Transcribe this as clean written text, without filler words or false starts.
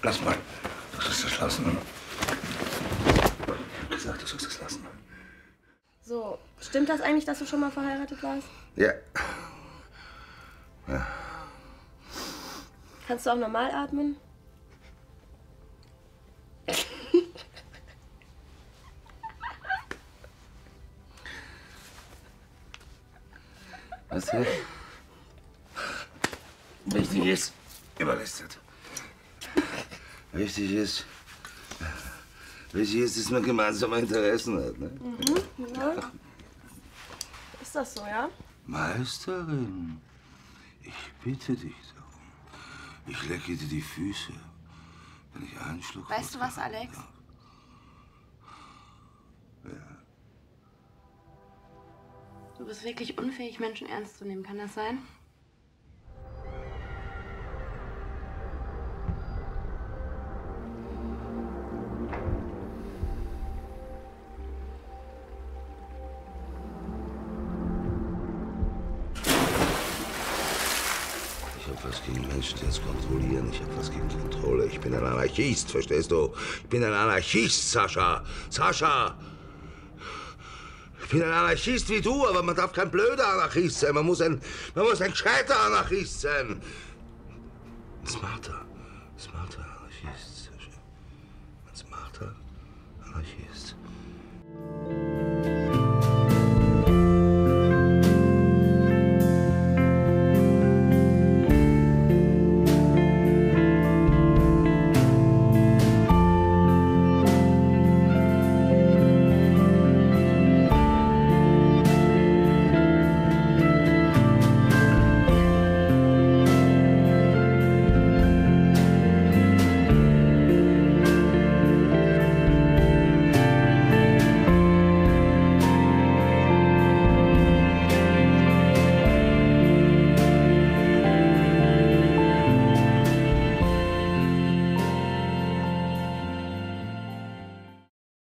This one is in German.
Lass mal. Du sollst das lassen. Ich hab gesagt, du sollst das lassen. So, stimmt das eigentlich, dass du schon mal verheiratet warst? Ja. Kannst du auch normal atmen? Was du? Wichtig ist, überlistet. Wichtig ist, dass man gemeinsame Interessen hat. Ne? Mhm, ja. Ist das so, ja? Meisterin, ich bitte dich darum. Ich lecke dir die Füße, wenn ich einen Schluck. Weißt du was, Alex? Ja. Du bist wirklich unfähig, Menschen ernst zu nehmen. Kann das sein? Ich hab was gegen Menschen, die uns kontrollieren. Ich hab was gegen Kontrolle. Ich bin ein Anarchist, verstehst du? Ich bin ein Anarchist, Sascha. Sascha! Ich bin ein Anarchist wie du, aber man darf kein blöder Anarchist sein. Man muss ein gescheiter Anarchist sein. Smarter.